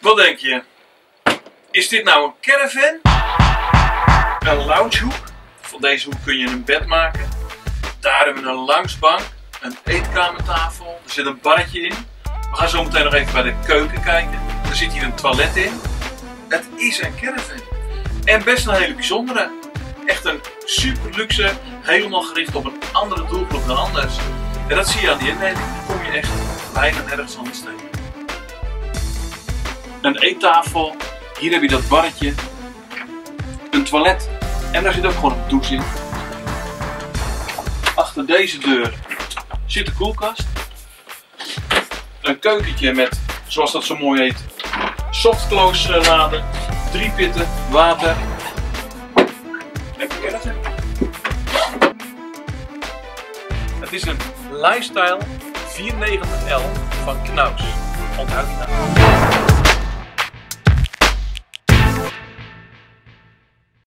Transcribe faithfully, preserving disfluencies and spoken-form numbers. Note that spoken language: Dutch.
Wat denk je? Is dit nou een caravan? Een loungehoek? Van deze hoek kun je een bed maken. Daar hebben we een loungebank, een eetkamertafel, er zit een barretje in. We gaan zo meteen nog even bij de keuken kijken. Er zit hier een toilet in. Het is een caravan. En best een hele bijzondere. Echt een super luxe, helemaal gericht op een andere doelgroep dan anders. En dat zie je aan die indeling. Dan kom je echt bijna nergens anders tegen. Een eettafel. Hier heb je dat barretje. Een toilet. En daar zit ook gewoon een douche in. Achter deze deur zit de koelkast. Een keukentje met, zoals dat zo mooi heet, softclose laden. Drie pitten, water. Lekker caravan. Het is een Lifestyle vierhonderdnegentig L van Knaus. Onthoud die naam.